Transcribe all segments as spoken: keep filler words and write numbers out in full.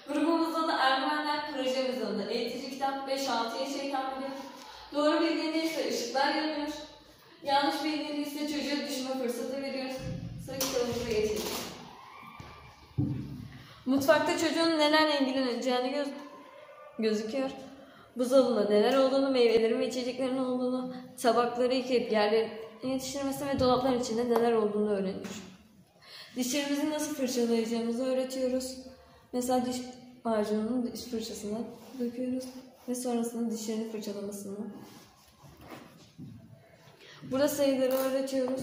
Grubumuzda da Ermenler projemizde de eğitici kitap beş altı yaşa hitap ediyor. Doğru bildiğinde ise ışıklar yanıyor. Yanlış bildiğinde ise çocuğa düşme fırsatı veriyoruz. Sıra kitabımıza geçelim. Mutfakta çocuğun nelerle ilgileneceğini göz gözüküyor. Buzdolabında neler olduğunu, meyvelerin ve içeceklerin olduğunu, tabakları yıkayıp yerlerine yetiştirmesi ve dolapların içinde neler olduğunu öğreniyor. Dişlerimizi nasıl fırçalayacağımızı öğretiyoruz. Mesela diş macununu diş fırçasına döküyoruz ve sonrasında dişlerini fırçalamasını. Burada sayıları öğretiyoruz.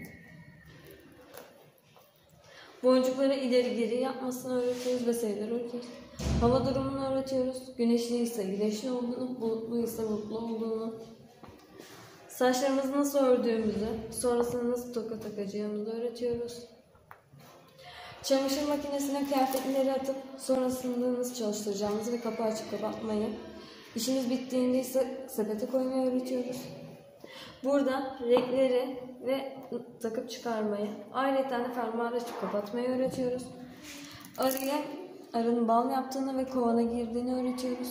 Boncukları ileri geri yapmasını öğretiyoruz ve sayıları öğretiyoruz. Hava durumunu öğretiyoruz. Güneşli ise güneşli olduğunu, bulutlu ise bulutlu olduğunu. Saçlarımızı nasıl ördüğümüzü, sonrasında nasıl toka takacağımızı öğretiyoruz. Çamaşır makinesine kıyafetleri atıp sonrasında nasıl çalıştıracağımızı ve kapı açıp kapatmayı, işimiz bittiğinde ise sepete koymayı öğretiyoruz. Burada renkleri ve takıp çıkarmayı, ayrıca de fermuarı açıp kapatmayı öğretiyoruz. Arıya, arının bal yaptığını ve kovana girdiğini öğretiyoruz.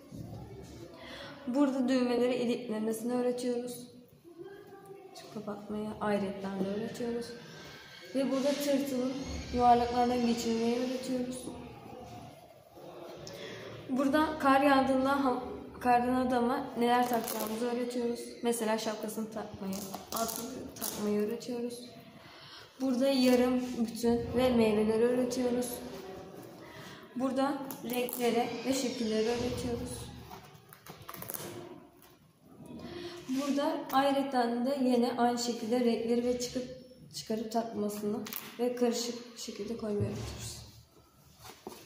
Burada düğmeleri iliklemesini öğretiyoruz. Açıp kapatmayı ayrıca de öğretiyoruz. Ve burada tırtılın yuvarlaklardan geçirmeyi öğretiyoruz. Burada kar yağdığında kardan adama neler takacağımızı öğretiyoruz. Mesela şapkasını takmayı, altını takmayı öğretiyoruz. Burada yarım, bütün ve meyveleri öğretiyoruz. Burada renkleri ve şekilleri öğretiyoruz. Burada ayrıca de yine aynı şekilde renkleri ve çıkıp çıkarıp takmasını ve karışık şekilde koymayı öğretiyoruz.